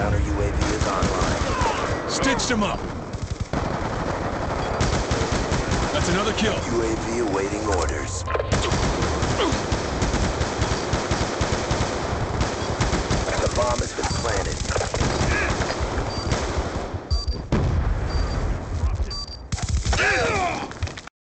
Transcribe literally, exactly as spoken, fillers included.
Counter U A V is online. Stitched him up. That's another kill. U A V awaiting orders.